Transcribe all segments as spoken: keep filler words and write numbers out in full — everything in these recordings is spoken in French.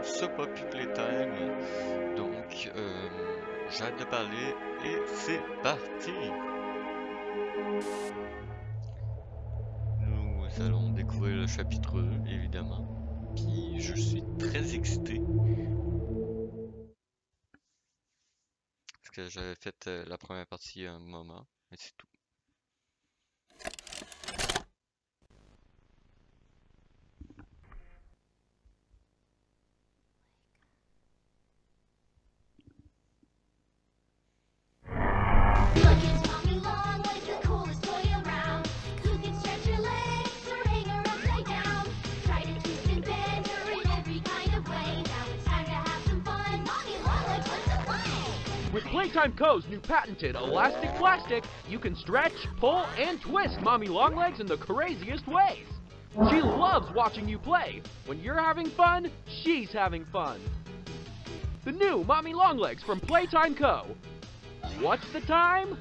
ce Poppy Playtime. Donc, euh, j'ai hâte de parler et c'est parti! Nous allons découvrir le chapitre deux, évidemment. Puis je suis très excité. Parce que j'avais fait euh, la première partie il y a un moment, mais c'est tout. With Playtime Co.'s new patented elastic plastic, you can stretch, pull, and twist Mommy Longlegs in the craziest ways. She loves watching you play. When you're having fun, she's having fun. The new Mommy Longlegs from Playtime Co. What's the time?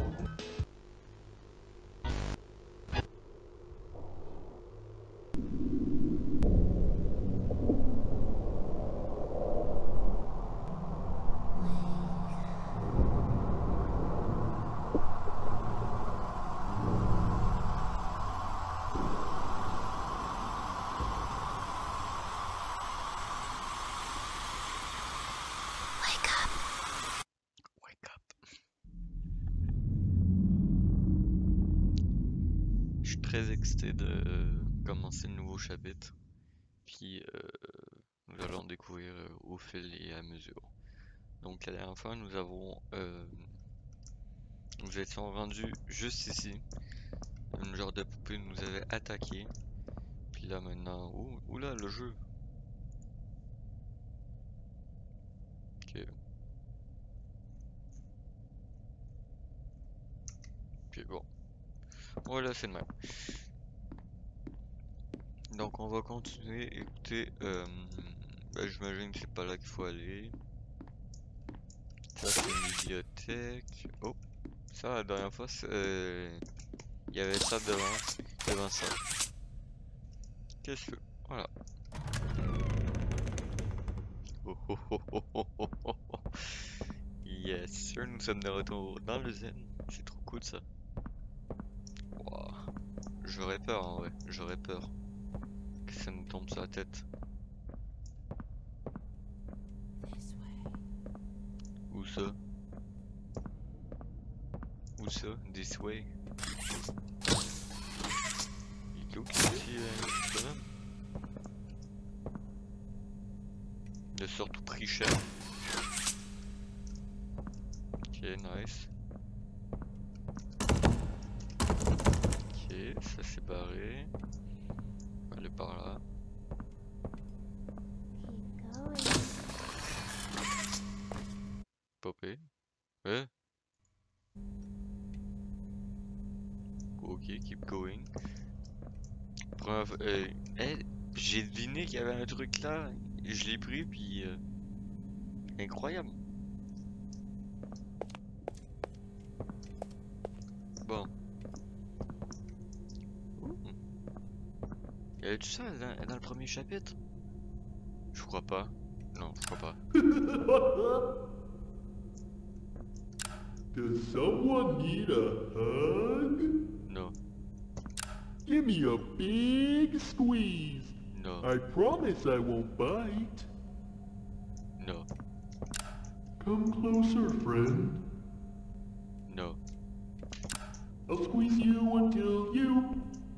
Je suis très excité de commencer le nouveau chapitre. Puis euh, nous allons découvrir euh, au fil et à mesure. Donc la dernière fois nous avons euh, nous étions rendus juste ici. Une genre de poupée nous avait attaqué. Puis là maintenant. Ouh, oula le jeu. Ok. Puis bon. Voilà, c'est le même. Donc on va continuer. Écoutez, euh, ben, j'imagine que c'est pas là qu'il faut aller. Ça c'est une bibliothèque. Oh, ça la dernière fois c'est... Il y avait ça devant, devant ça. Qu'est-ce que... Voilà. Oh, oh, oh, oh, oh, oh, oh, oh. Yes, sir, nous sommes de retour dans le zen. C'est trop cool ça. Wow. J'aurais peur en vrai, j'aurais peur que ça nous tombe sur la tête. Où ça? Où ça? This way? Il est où qui est ici, euh, bonhomme? Il a surtout pris cher. Ok, nice. Ok, ça c'est barré. On va aller par là. Popé. Ouais. Ok, keep going. Première euh, hey, j'ai deviné qu'il y avait un truc là. Et je l'ai pris puis euh, incroyable. Bon. Y avait tout ça dans, dans le premier chapitre? Je crois pas. Non, je crois pas. Does someone need a hug? Non. Give me a big squeeze. Non. I promise I won't bite. Non. Come closer, friend. Non. I'll squeeze you until you...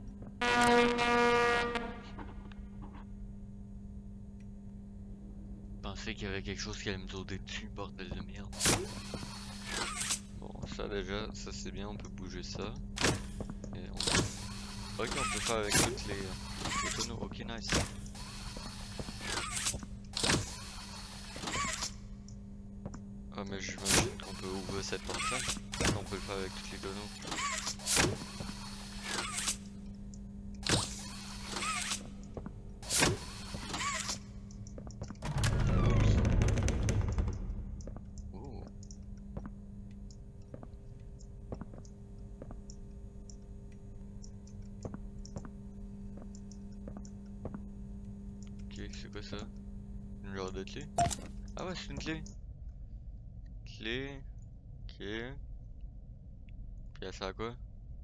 Je pensais qu'il y avait quelque chose qui allait me sauter dessus, bordel de merde. Bon, ça déjà, ça c'est bien, on peut bouger ça. Et on... Ok, on peut faire avec toutes les, les tonneaux, ok nice. Ah mais j'imagine qu'on peut ouvrir cette porte là, on peut le faire avec toutes les tonneaux. C'est quoi ça? Une genre de clé? Ah ouais, c'est une clé. Clé. Ok. Puis elle sert à quoi?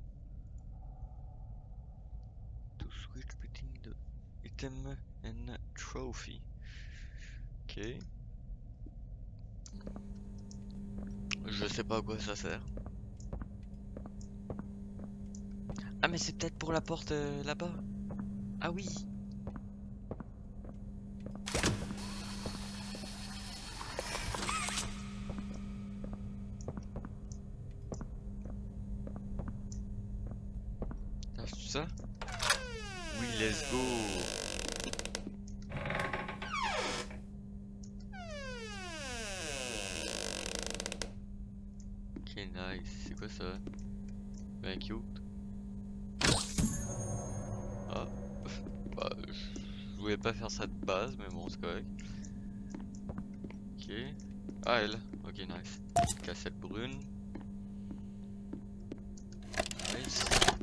To switch between the item and trophy. Ok. Je sais pas à quoi ça sert. Ah mais c'est peut-être pour la porte euh, là-bas. Ah oui. Ah, c'est ça? Oui, let's go. Ok, nice. C'est quoi ça? Ben cute. Ah. Bah, je voulais pas faire ça de base, mais bon, c'est correct. Ok. Ah, elle. Ok, nice. Cassette brune. Nice.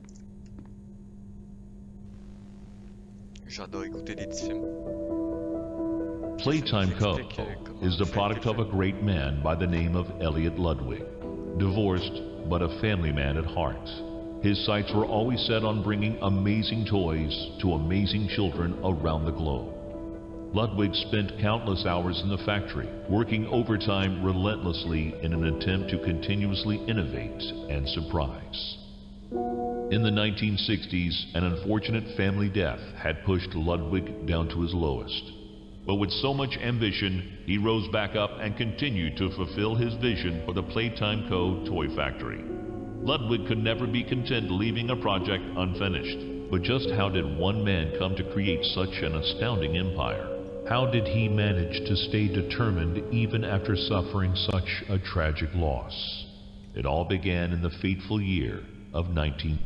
J'adore écouter des petits films. Playtime Co. is the product of a great man by the name of Elliot Ludwig. Divorced, but a family man at heart. His sights were always set on bringing amazing toys to amazing children around the globe. Ludwig spent countless hours in the factory, working overtime relentlessly in an attempt to continuously innovate and surprise. In the nineteen sixties, an unfortunate family death had pushed Ludwig down to his lowest. But with so much ambition, he rose back up and continued to fulfill his vision for the Playtime Co. toy factory. Ludwig could never be content leaving a project unfinished. But just how did one man come to create such an astounding empire? How did he manage to stay determined even after suffering such a tragic loss? It all began in the fateful year of nineteen...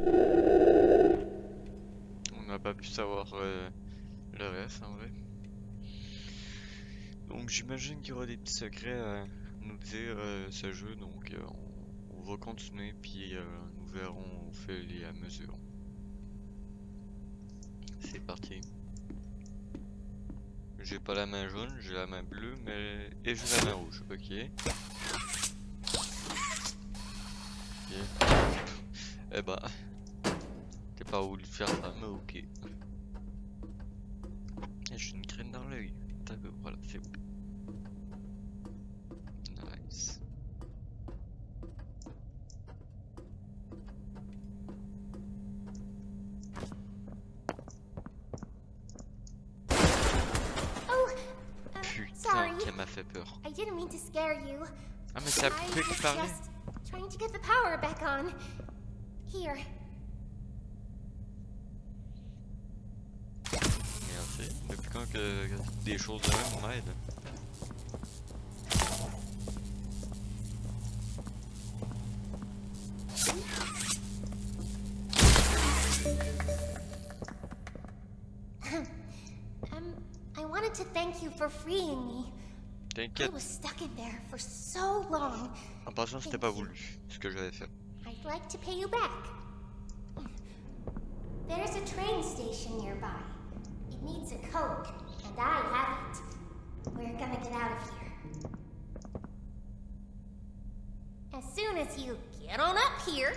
On n'a pas pu savoir euh, le reste en vrai. Donc j'imagine qu'il y aura des petits secrets à nous dire euh, ce jeu, donc euh, on, on va continuer puis euh, nous verrons au fil et à mesure. C'est parti. J'ai pas la main jaune, j'ai la main bleue, mais et j'ai la main rouge. Ok. Ok. Eh bah, t'es pas voulu faire ça, mais ok. Et j'ai une graine dans l'œil. Voilà, c'est bon. Nice. Oh, um, Putain, sorry. qu'elle m'a fait peur. I didn't mean to scare you. Ah mais c'est la poupée I qui was parlait. just trying to get the power back on. Here. Merci. Depuis quand que des choses de même m'aident? um, I wanted to thank you for freeing me. I T'inquiète. was stuck in there for so long. En passant, c'était pas voulu ce que j'avais fait. I'd like to pay you back. There's a train station nearby. It needs a code, and I have it. We're gonna get out of here. As soon as you get on up here.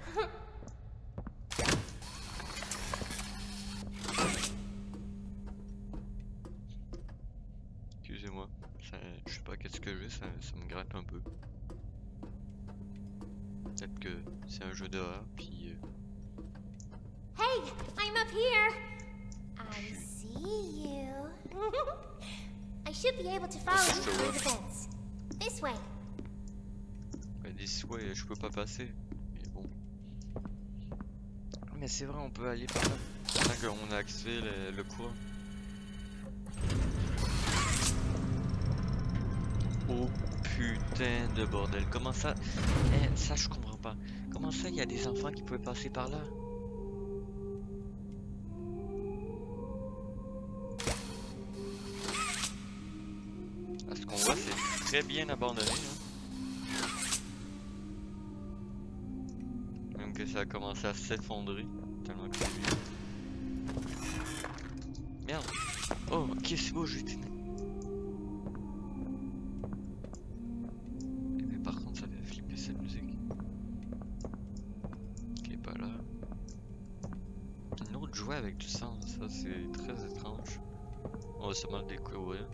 Excusez-moi, ça- je sais pas qu'est-ce que j'ai, ça, ça me gratte un peu. Peut-être que c'est un jeu d'horreur, puis... Euh... Hey, I'm up here. I see you. I should be able to follow you through the fence. This way. Ouais, d'ici, ouais, je peux pas passer. Mais bon. Mais c'est vrai, on peut aller par là. Tant qu'on a activé le, le courant. Oh putain de bordel. Comment ça... Eh, ça je comprends pas. Comment ça, il y a des enfants qui pouvaient passer par là? À ce qu'on voit, c'est très bien abandonné. Hein. Même que ça a commencé à s'effondrer. Tellement que c'est vieux. Merde. Oh, ok, c'est beau, j'ai été... commence à mal découvrir.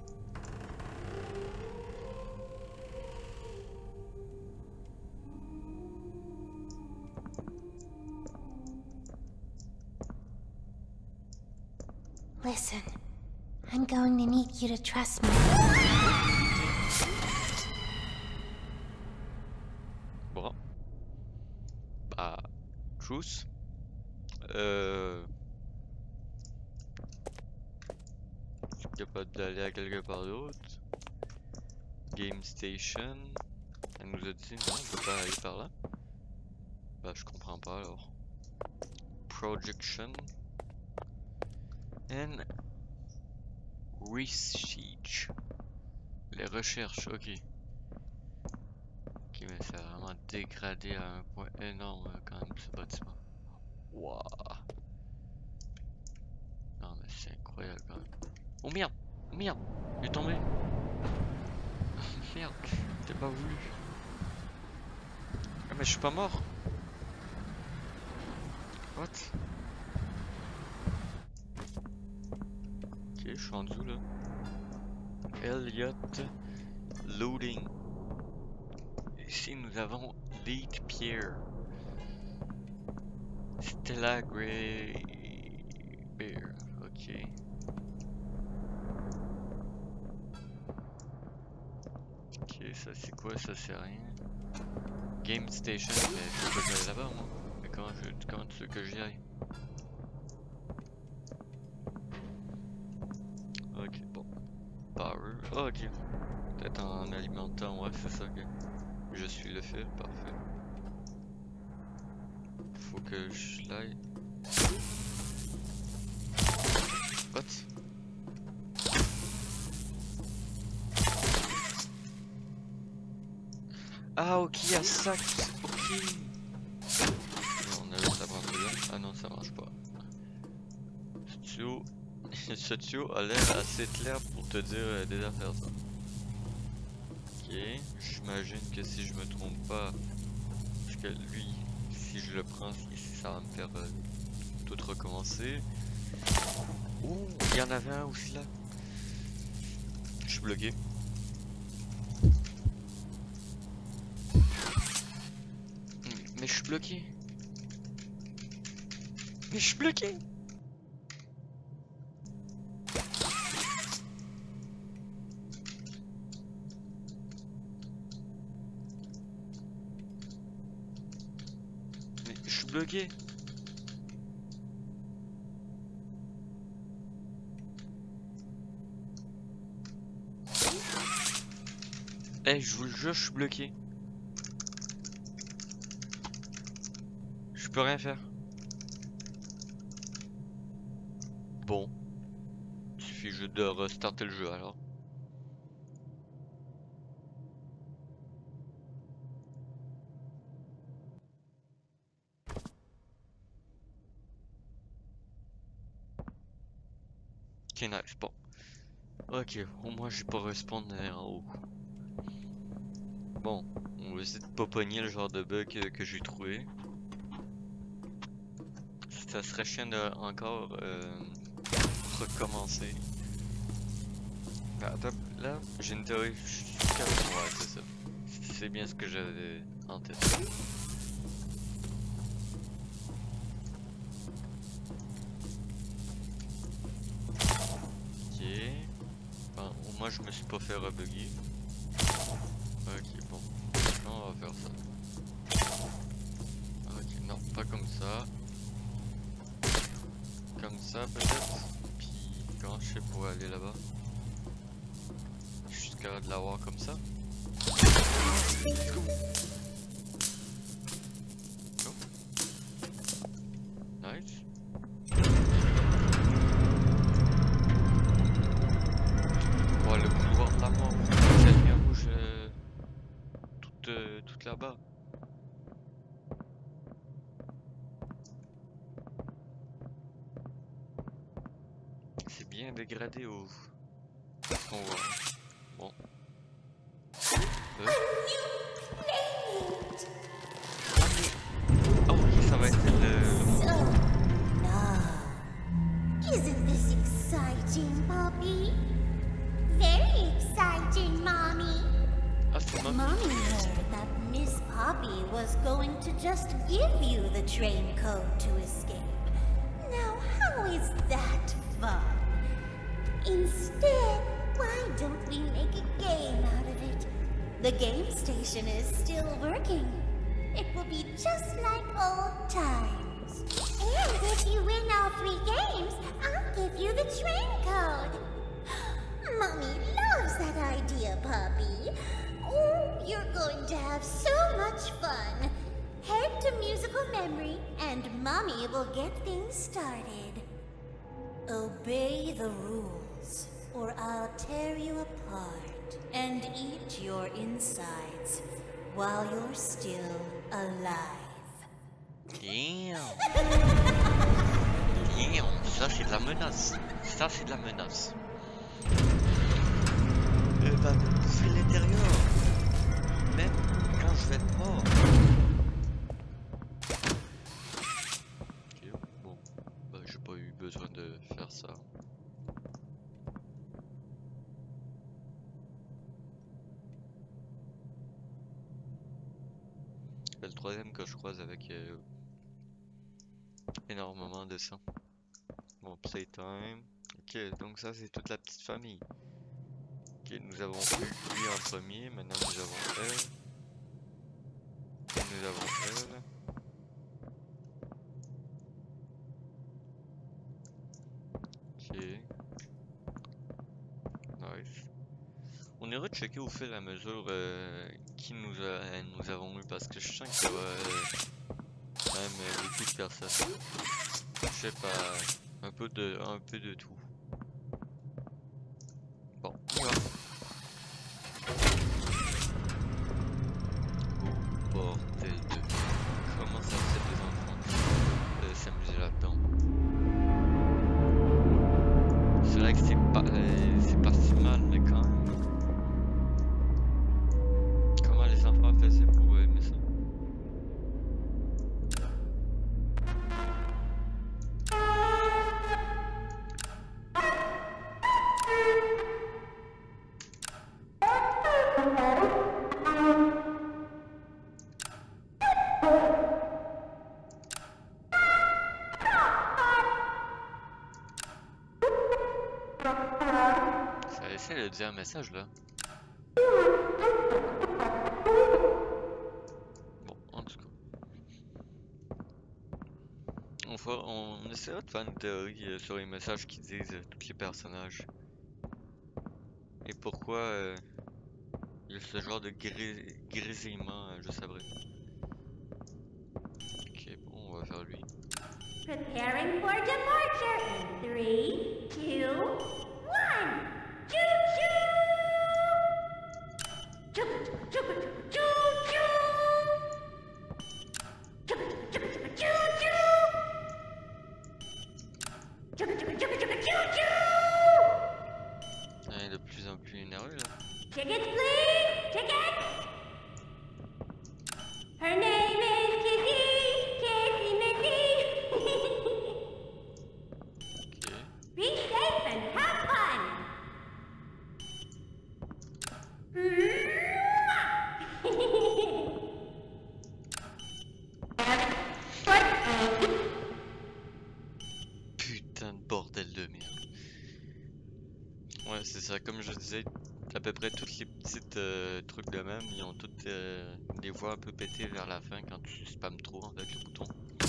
Listen, I'm going to need you to trust me. Bon. Bah, truce. Euh... Je suis capable d'aller à quelque part d'autre. Game Station. Elle nous a dit non, on peut pas aller par là. Bah, je comprends pas alors. Projection. And Research. Les recherches, ok. Ok, mais ça a vraiment dégradé à un point énorme quand même ce bâtiment. Waouh. Non mais c'est incroyable quand même. Oh merde, merde, il est tombé. Merde, t'es pas voulu. Ah mais je suis pas mort. What? Ok, je suis en dessous là. Elliot Loading. Ici nous avons Deep Pierre. Stella Grey Bear. Ok. Ok, ça c'est quoi? Ça c'est rien. Game Station, mais je peux pas aller là-bas moi. Mais comment, je, comment tu veux que j'y aille? Ok, bon. Power. Oh, ok. Peut-être en alimentant, ouais, c'est ça que je suis le fil, parfait. Faut que je l'aille. What? Ah, ok, il y a ça. Ok. On a juste à prendre là. Ah non, ça marche pas. Ce tuyau, ce tuyau a l'air assez clair pour te dire euh, des affaires. Ça. Ok, j'imagine que si je me trompe pas, parce que lui, si je le prends, ça va me faire euh, tout recommencer. Ouh, il y en avait un aussi là. Je suis bloqué. Mais je suis bloqué. Mais je suis bloqué. Mais je suis bloqué. Eh, hey, je vous le jure, je suis bloqué. Je peux rien faire. Bon. Il suffit juste de restarter le jeu alors. Ok, nice, bon. Ok, au moins j'ai pas respawn en haut. Bon, on va essayer de pas pogner le genre de bug que, que j'ai trouvé. Ça serait chiant de encore euh, recommencer. Ah, attends, là, j'ai une théorie. Je suis capable. Ouais, c'est ça. C'est bien ce que j'avais en tête. Ok. Bon, au moins, je me suis pas fait rebugger. Ok, bon. Maintenant, on va faire ça. Ok, non, pas comme ça. Comme ça peut-être. Puis comment je fais pour aller là-bas? Je suis capable de l'avoir comme ça. Go. Nice. Oh, le couloir de la mort. Cette lumière rouge euh, toute, euh, toute là-bas. C'est bien dégradé au... ce qu'on voit. Bon. Euh. Ah oui, ça va être le... So, no. Isn't this exciting, Bobby? Muffy. Mommy heard that Miss Poppy was going to just give you the train code to escape. Now, how is that fun? Instead, why don't we make a game out of it? The game station is still working. It will be just like old times. And if you win all three games, I'll give you the train code. Mommy loves that idea, Poppy. Oh, you're going to have so much fun. Head to musical memory, and Mommy will get things started. Obey the rules, or I'll tear you apart and eat your insides while you're still alive. Damn. Damn, ça c'est de la menace. Ça c'est de la menace. Elle va me bouffer l'intérieur. Même quand je vais être mort. Ok, bon. Bah, j'ai pas eu besoin de faire ça. C'est le troisième que je croise avec euh, énormément de sang. Bon, playtime. Ok, donc ça c'est toute la petite famille. Ok, nous avons eu lui en premier, maintenant nous avons elle. Et nous avons elle. Ok. Nice. On ira checker au fur et à mesure euh, qui nous, a, nous avons eu parce que je sens qu'il y a euh, quand même euh, beaucoup de personnes. Je sais pas, un peu de, un peu de tout. Bon, on y va. Oh bordel de... Comment ça fait des enfants de s'amuser là-dedans? C'est vrai que c'est pas, euh, c'est pas si mal, mais quand même. Comment les enfants faisaient pour aimer ça? Ça essaie de dire un message là. Bon, en tout cas. On, fera, on essaiera de faire une théorie euh, sur les messages qui disent euh, tous les personnages. Et pourquoi euh, il y a ce genre de gris grésillement euh, juste après. Ok, bon, on va faire lui. Preparing for departure in three, two, one. Choo-choo! Choo-choo-choo-choo-choo! Choo-choo-choo-choo-choo! Choo-choo-choo-choo-choo-choo! Il est de plus en plus énervé là. Tickets, please! Tickets! Her name is Kissy! Kissy Missy! Ok. Be safe and have fun! Putain de bordel de merde. Ouais, c'est ça, comme je disais, à peu près toutes les petites euh, trucs de même, ils ont toutes euh, des voix un peu pétées vers la fin quand tu spammes trop avec le bouton.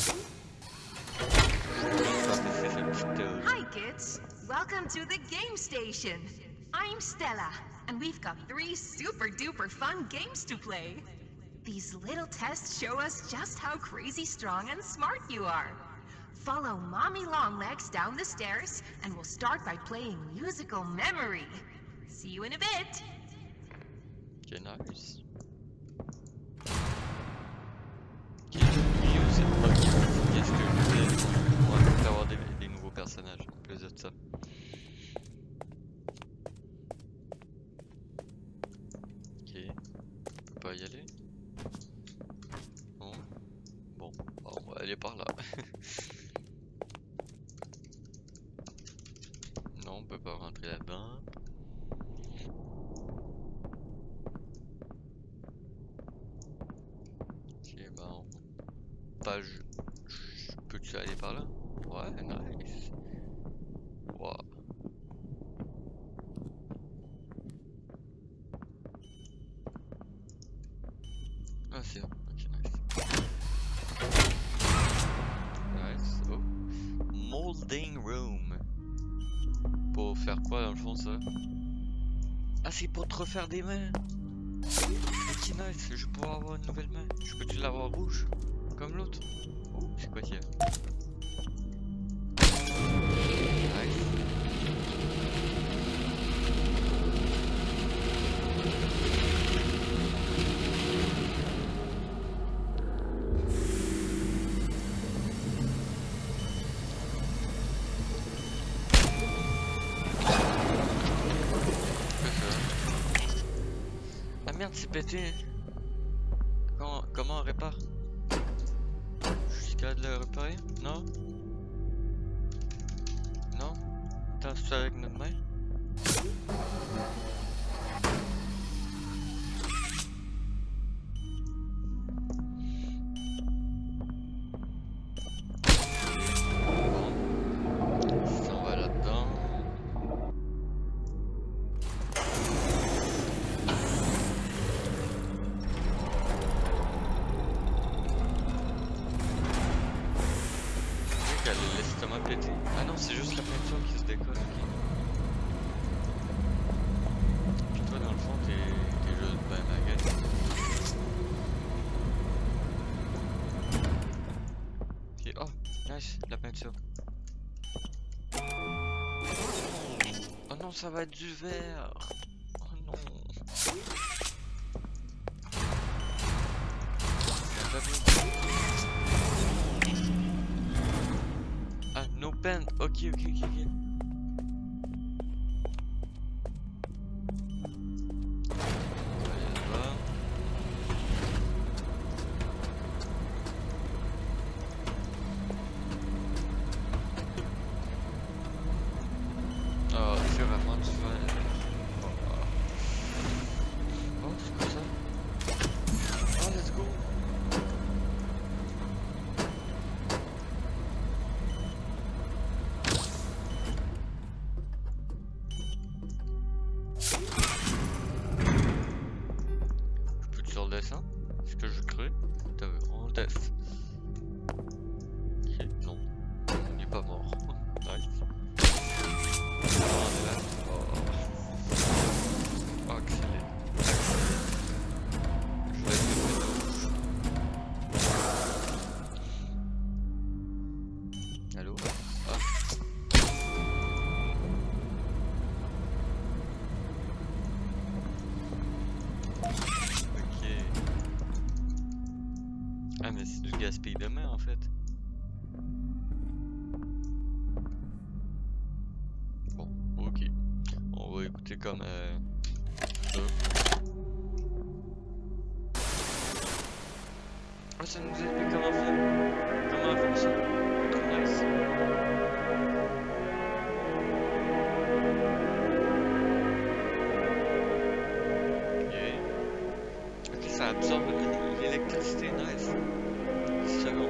Hi kids, welcome to the game station. I'm Stella, and we've got three super duper fun games to play. These little tests show us just how crazy strong and smart you are. Follow Mommy Longlegs down the stairs, and we'll start by playing musical memory. See you in a bit. Ok, nice. Ok, music, ok, qu'est-ce que je fais? On va peut-être avoir des, des nouveaux personnages en plus de ça. Ok, on peut pas y aller. Non. Bon, bon, on va aller par là. Non, on peut pas rentrer là-dedans. Bah, je... je- peux-tu aller par là? Ouais, nice. Wow. Ah, c'est bon. Ok, nice. Nice. Oh. Molding room. Pour faire quoi dans le fond, ça? Ah, c'est pour te refaire des mains. Ok, nice. Je vais pouvoir avoir une nouvelle main. Je peux-tu l'avoir rouge? Comme l'autre? Oh, c'est quoi qu'il y a? Nice. Ah merde, c'est pété. Comment, comment on répare? Je suis capable de le réparer? Non? Non? Attends, c'est avec notre main? Bon. Ça, on va là-dedans. Elle a l'estomac pété. Ah non, c'est juste la peinture qui se décolle, ok. Puis toi, dans le fond, t'es t'es juste ben baguette. Ok, oh, nice, la peinture. Oh non, ça va être du vert. Oh non. C'est pas bien. Ah, no pen. Ok, ok, ok, ok. Allez, là-bas. Oh, c'est vraiment du fun. Oh, oh. Oh, c'est quoi ça? Oh, let's go. Redescendre? Est-ce que je crée? On teste. Ok, non. On n'est pas mort. Nice. Oh. Oh, excellent. Je vais être le rouge. Allô? Ah. Ah mais c'est du gaspille de main en fait. Bon, ok. On va écouter comme euh, ça. Ah, ça nous explique comment faire. Comment faire ça. Trop nice. Ok. Ok, ça absorbe l'électricité, nice. dix secondes.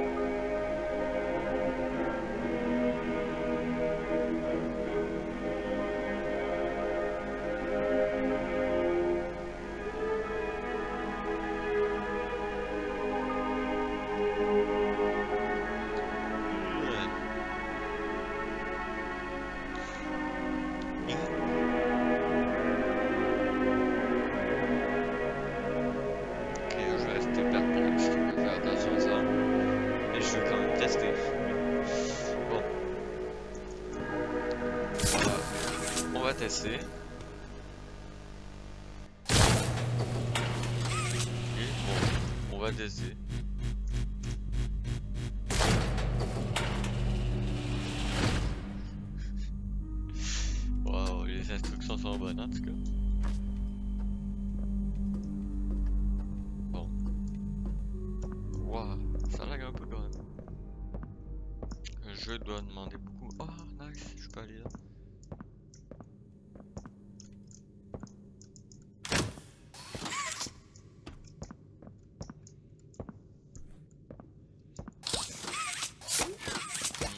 Tester. Et bon, on va tester. Waouh, les instructions sont bonnes en tout cas. Bon. Waouh, ça lag un peu quand même. Un jeu doit demander beaucoup. Oh, nice, je peux aller là.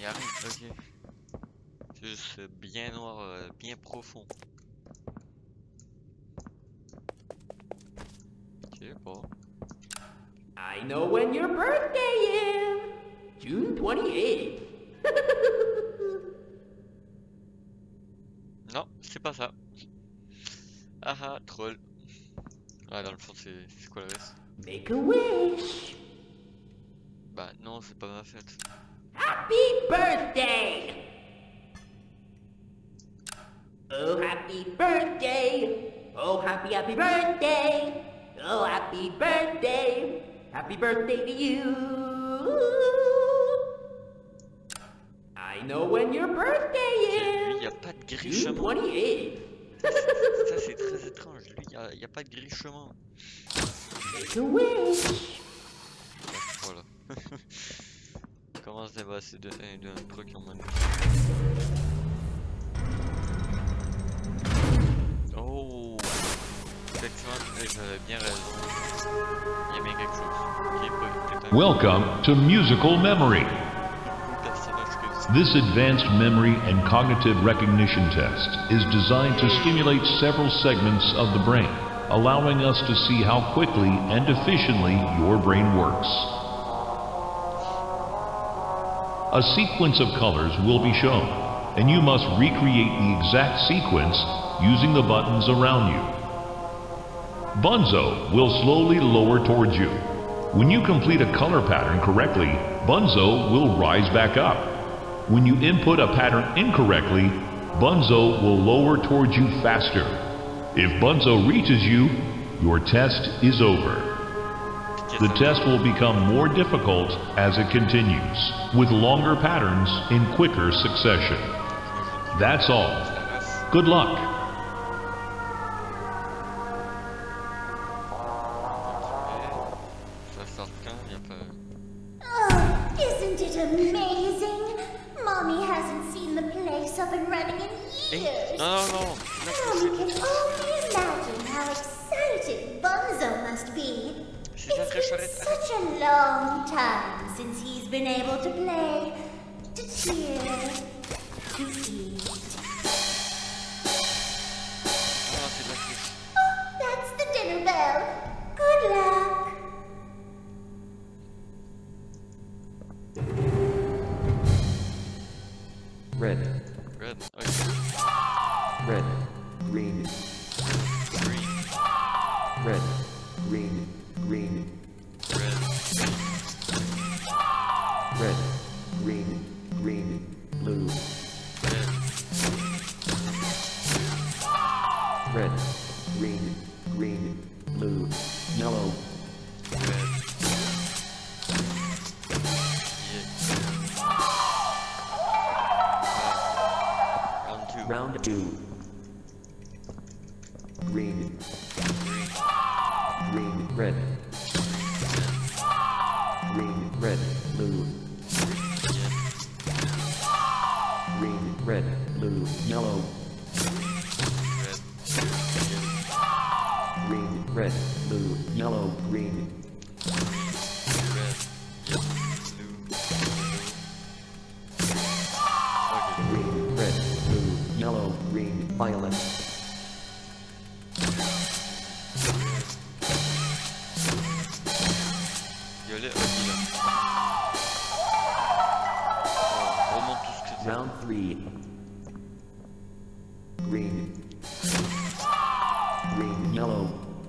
y a rien, ok. C'est juste euh, bien noir, euh, bien profond. Ok, bon. I know when your birthday is. June twenty-eighth. Non, c'est pas ça. Ah ah, troll. Ah, dans le fond, c'est quoi le reste? Make a wish. Bah non, c'est pas ma fête. Happy birthday! Oh, happy birthday! Oh, happy, happy birthday! Oh, happy birthday! Happy birthday to you! I know when your birthday Lui, is! y a pas de grille June chemin. twenty-eighth. Ça, c'est très étrange. Lui, y a, y a pas de grille chemin. Make a wish. Voilà. Comment se débasser de d'un truc en mode. Oh! Effectivement, j'avais bien raison. Il y a bien quelque chose. Okay, peut-être un Welcome to Musical Memory. personnage que This advanced memory and cognitive recognition test is designed to stimulate several segments of the brain, allowing us to see how quickly and efficiently your brain works. A sequence of colors will be shown, and you must recreate the exact sequence using the buttons around you. Bunzo will slowly lower towards you. When you complete a color pattern correctly, Bunzo will rise back up. When you input a pattern incorrectly, Bunzo will lower towards you faster. If Bunzo reaches you, your test is over. The test will become more difficult as it continues, with longer patterns in quicker succession. That's all. Good luck. ça sort quand? Y a pas. Oh, isn't it amazing? Mommy hasn't seen the place up and running in Eh? years. Non, non, non! Là, Mommy can only imagine how excited Bunzo must be. c'est la It's fraîche been arrête. such a long time since he's been able to play, to cheer, to eat. Ah, c'est de la triche. Oh, that's the dinner bell. Good luck. Red, Red. Okay. red, green, Green. red, green, green, Red. red, green, green, blue, Red. red, green, green, blue, yellow, Red. Yeah. Round two. round two, green, green, red, green, red, blue, green, red, blue, yellow, Red. green, red, blue, yellow, green, Red. Yep. Blue. Okay. green, red, blue, yellow, green, violet, Violet. Ok, là. Oh, remonte tout ce que tu round three, green, green, yellow,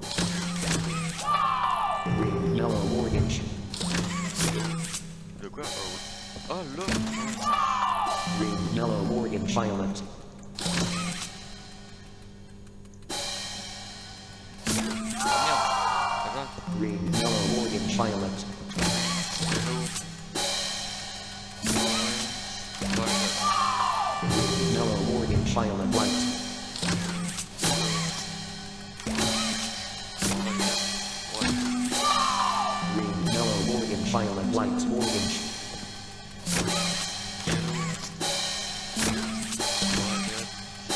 green, yellow, orange, De quoi? Oh, oui. Oh là! green, yellow, orange, violet, Ah merde! Attends. green, yellow, orange, violet, Yellow. Orange. Violet. green, yellow, orange, violet, white, Violet. White. green, yellow, orange, violet, white, orange, Violet.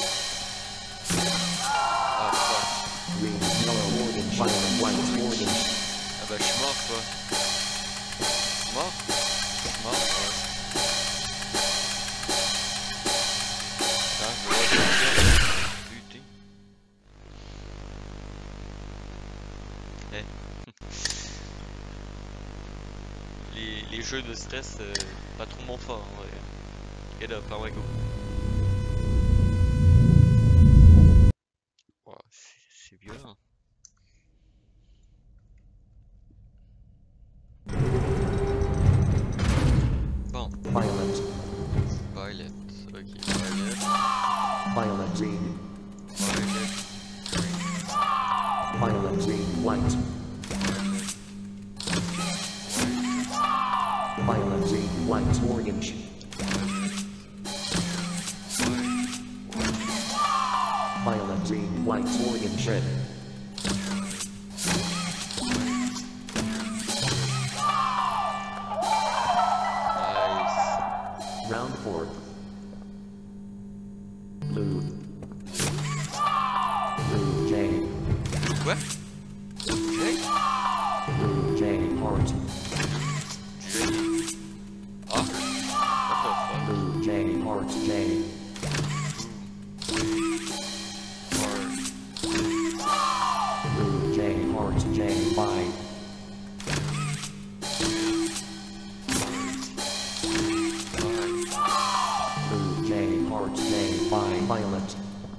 Ah fuck. green, yellow, orange, violet, white, orange, Ah bah je suis mort quoi. Je suis mort? Je suis mort, ouais. Eh. les, les jeux de stress, euh, pas trop mon fort. En vrai. Get up, hein, ouais, go. Wow, c'est violent. Bon. Violet. Violet. Ok, Violet. Violet green. Violet. Violet green. White. Violet green. White. Orange. Violet green. White. Orange. Red. Nice. Round four. Blue. Blue J. What? J? Blue J. Heart. J. Ah. What the fuck? Blue J. Heart J. Blue J. Heart J. Five. Blue J. Heart J. Five. Violet.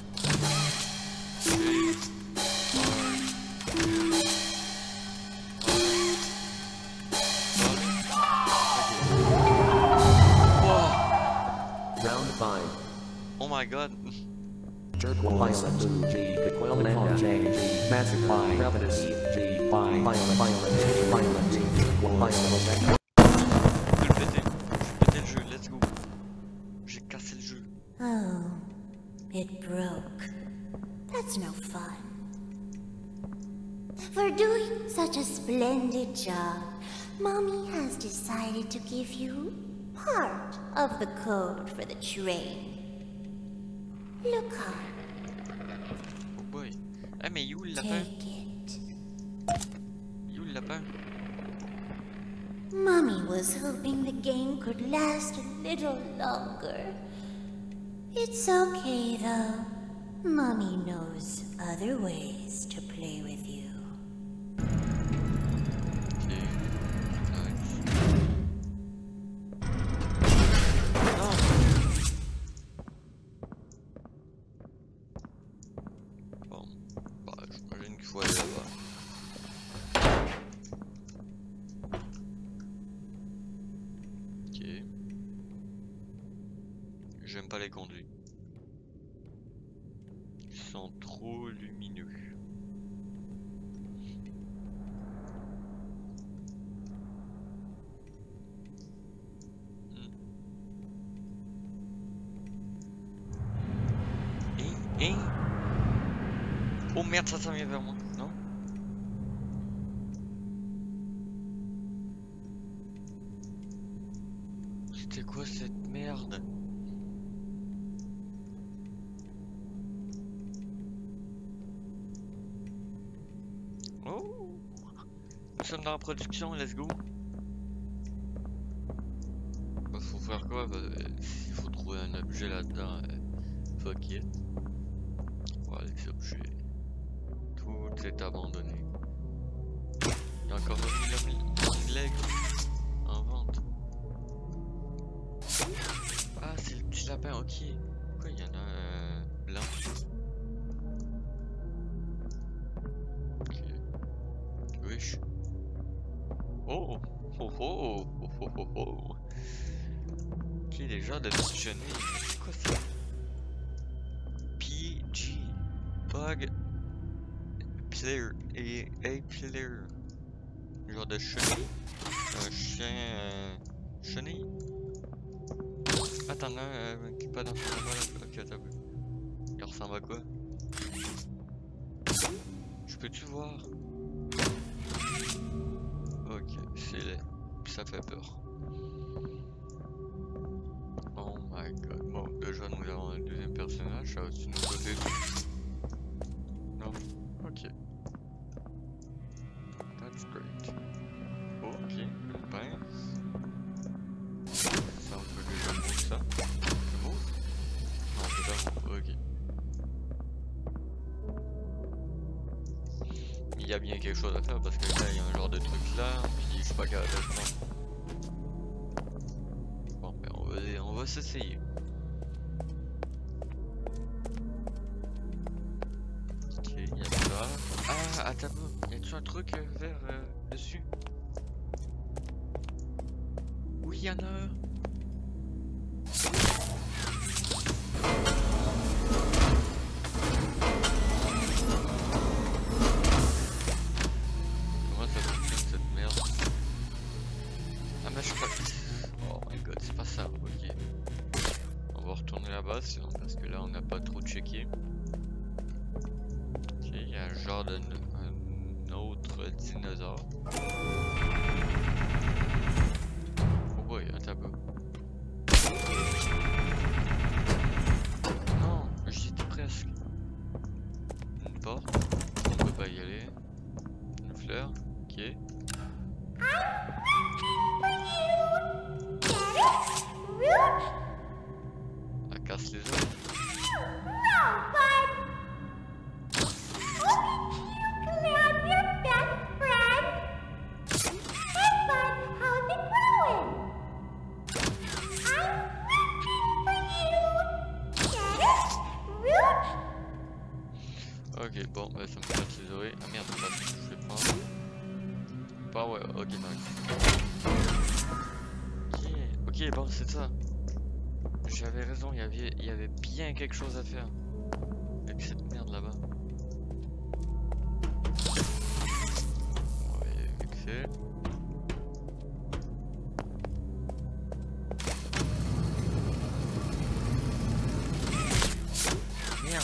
Round five. Oh my god. Turquoise. Violet. Blue G. Aquilina J. G. Magic five. Ravenous G. Five. Violet. Violet. Violet. G. Violet. Je vais le péter. Je vais péter le jeu, let's go. J'ai cassé le jeu. Oh, it broke. That's no fun. For doing such a splendid job, Mommy has decided to give you part of the code for the train. Look on, Oh boy. Ah mais you le lapin? take it. You le lapin? Mommy was hoping the game could last a little longer. It's okay though. Mommy knows other ways to play with you. Ok. Nice. Non! Bon. Bah, j'imagine qu'il faut aller là-bas. Ok. J'aime pas les conduits. Ils sont trop lumineux. Hmm. Hein? Hein? Oh merde, ça s'en vient vers moi, non? C'était quoi cette merde? Oh! Nous sommes dans la production, let's go! Bah, faut faire quoi? Bah, euh, s'il faut trouver un objet là-dedans, euh, fuck it. Voilà les objets. Tout est abandonné. Il y a encore un l'aigle en vente. Ah, c'est le petit lapin, ok. Pourquoi il y en a un blanc? Ok. Wesh. Oh! Oh oh! Oh oh oh oh! Ok, les gens de petites chenilles. C'est quoi ça? P G. Bug. Player. Et A player. Genre de chenille. Un chien. Euh, chenille. Ah, t'en as un euh, qui est pas dans son endroit là. Ok, t'as vu. Il ressemble à quoi? Je peux-tu voir? Ok, c'est laid. Ça fait peur. Oh my god. Bon, déjà nous avons un deuxième personnage. Ça va-tu nous doter de... Non? Ok. That's great. Ok, une pince. Ça, on peut déjà move ça. C'est move? Non, c'est pas move. Ok. y a bien quelque chose à faire parce que là il y a un genre de truc là, puis je suis pas capable de le prendre. Bon ben on va, on va s'essayer. Ok, il y a ça. Ah attends, y a-tu un truc euh, vert euh, dessus? Oui il y en a un. Sinon, parce que là on n'a pas trop checké. Ok, il y a un genre de un autre dinosaure. Oh boy, attends un peu. Non, j'y étais presque. Une porte, on peut pas y aller. Une fleur, ok. Casse les œufs. Ok, bon, bah, ça me casse les oreilles. Ah merde, pas, je vais prendre. Pas ouais, ok, nice. Ok, ok, bon, c'est ça. J'avais raison, il y avait, il y avait bien quelque chose à faire avec cette merde là-bas. Ouais, vite fait. Merde.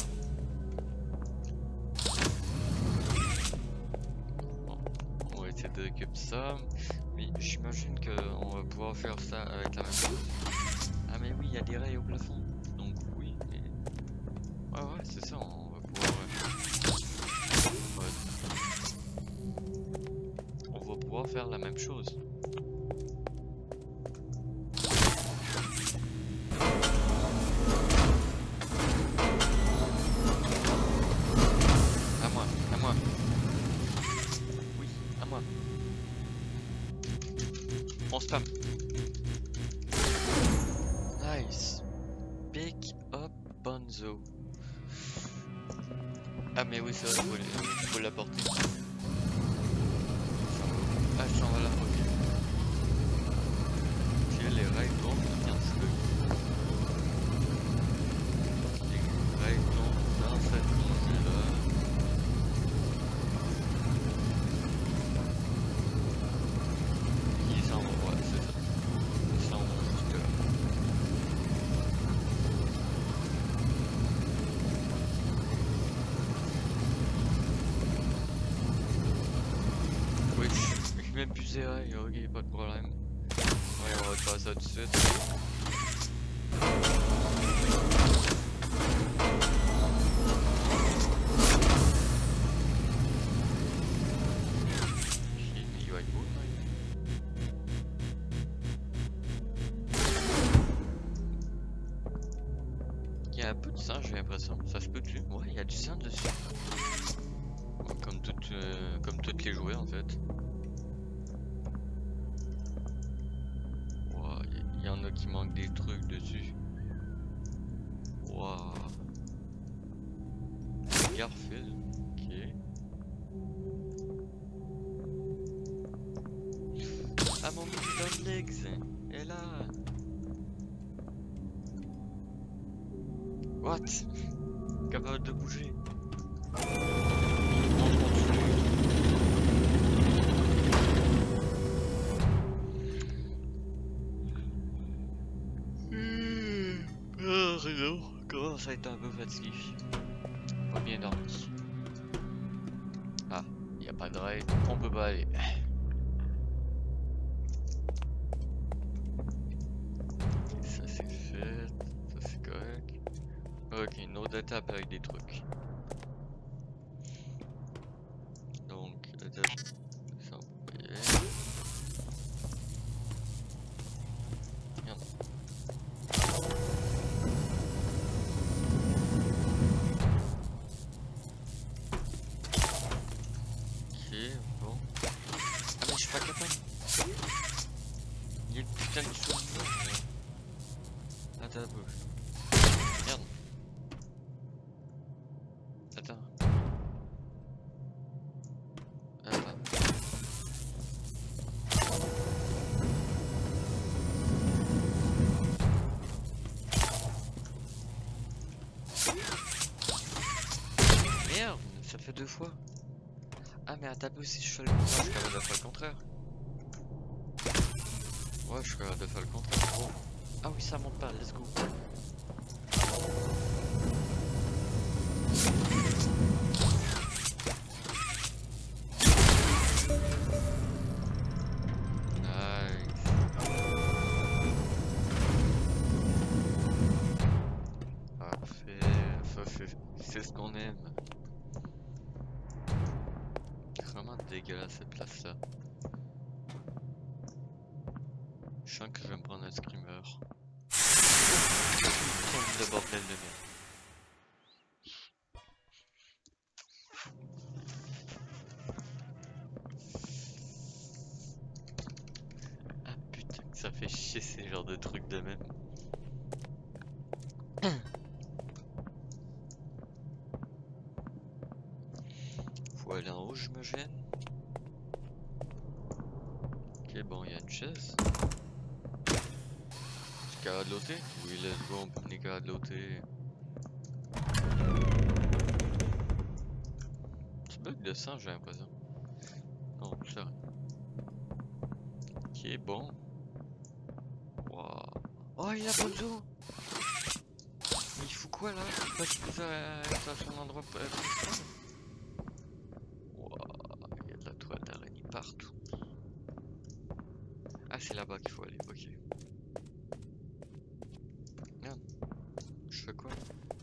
Bon, on va essayer de récupérer ça. Mais j'imagine qu'on va pouvoir faire ça avec la même chose. Ah mais oui, il y a des rails au plafond. Donc oui, mais... Ouais ouais, c'est ça, on va pouvoir... Ouais. On va pouvoir faire la même chose. À moi, à moi. Oui, à moi. On spam. Nice. Pick up Bonzo. Ah mais oui c'est vrai, faut, faut l'apporter. Ah je s'en va là, ok. Si les rails tournent, bien sûr. Les rails tournent dans cette rangée là. Ils s'en vont, ouais c'est ça. Ils s'en vont jusque là. Oui, je suis même plus serré, ok, pas de problème. Ouais, on va te faire ça tout de suite. Il va être beau, il y a un peu de sang, j'ai l'impression. Ça se peut-tu? Ouais, il y a du sang dessus. Comme, tout, euh, comme toutes les jouets en fait. Wow, il y, y en a qui manquent des trucs dessus. Waouh. Garfield, ok. Ah mon petit legs est là. What? Capable de bouger. Oh, c'est lourd. Commence à être un peu fatigué. Pas bien dormi. Ah, y a pas de rail, on peut pas aller. Ça c'est fait, ça c'est correct. Ok, une autre étape avec des trucs. Donc, étape sans payer. Merde. Ok. bon. Ah mais je suis pas capable. Il y a le putain de souvenir. Attends un peu. Merde. Attends. Attends. Merde, ça fait deux fois. Ah mais attends un peu, si je fais le contraire, je suis capable de faire le contraire. Ouais, je suis capable de faire le contraire. Oh. Ah oui, ça monte pas, let's go. Nice. Parfait, ça c'est c'est ce qu'on aime. Vraiment dégueulasse cette place là. Je sens que je vais me prendre un screamer. Comme le bordel de merde. Ah putain que ça fait chier ces genres de trucs de même. Faut aller en haut, je me gêne. Ok, bon, il y a une chaise. C'est capable de l'ôter? Oui, let's go, on est capable de l'ôter. Tu bug de sang, j'ai l'impression. Non, c'est vrai. Ok, bon. Wow. Oh, il a Bonzo! Mais il fout quoi là? Pas qu'il peut être à son endroit principal? Wow, il y a de la toile d'araignée partout. Ah, c'est là-bas qu'il faut aller, ok. Merde. Je fais quoi?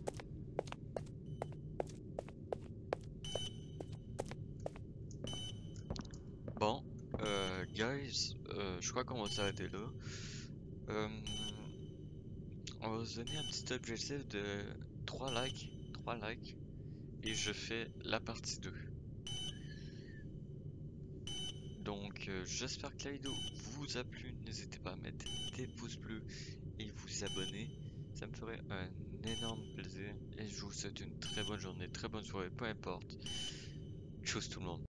Bon, euh, guys, euh, je crois qu'on va s'arrêter là. Euh, on va se donner un petit objectif de trois likes. trois likes. Et je fais la partie deux. Donc, euh, j'espère que la vidéo vous a plu. N'hésitez pas à mettre des pouces bleus et vous abonner. Ça me ferait un énorme plaisir. Et je vous souhaite une très bonne journée, très bonne soirée, peu importe. Tchuss tout le monde.